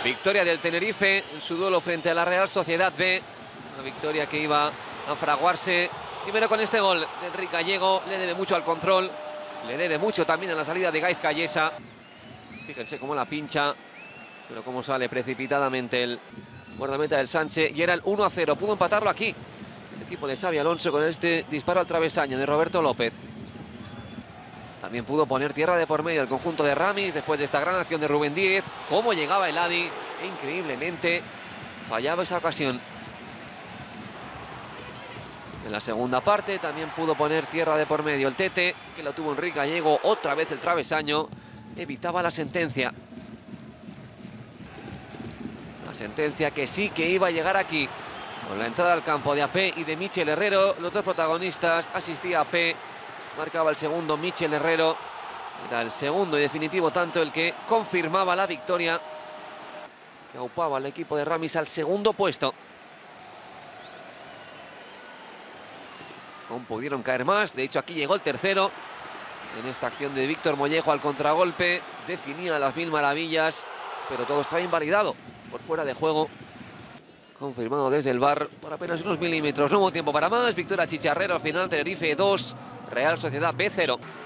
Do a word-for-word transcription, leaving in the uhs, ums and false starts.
Victoria del Tenerife en su duelo frente a la Real Sociedad B. Una victoria que iba a fraguarse primero con este gol de Enrique Gallego. Le debe mucho al control, le debe mucho también a la salida de Gaiz Callesa. Fíjense cómo la pincha, pero cómo sale precipitadamente el guardameta del Sánchez. Y era el uno a cero, pudo empatarlo aquí el equipo de Xavi Alonso con este disparo al travesaño de Roberto López. También pudo poner tierra de por medio el conjunto de Ramis después de esta gran acción de Rubén Díez. Cómo llegaba el Adi e increíblemente fallaba esa ocasión. En la segunda parte también pudo poner tierra de por medio el Tete, que lo tuvo Enrique Gallego. Otra vez el travesaño evitaba la sentencia. La sentencia que sí que iba a llegar aquí. Con la entrada al campo de A P y de Michel Herrero, los dos protagonistas, asistía A P. Marcaba el segundo Michel Herrero. Era el segundo y definitivo tanto el que confirmaba la victoria, que aupaba al equipo de Ramis al segundo puesto. Aún pudieron caer más. De hecho, aquí llegó el tercero. En esta acción de Víctor Mollejo al contragolpe. Definía las mil maravillas, pero todo está invalidado por fuera de juego. Confirmado desde el V A R por apenas unos milímetros. No hubo tiempo para más. Victoria chicharrera al final. Tenerife dos, Real Sociedad B cero.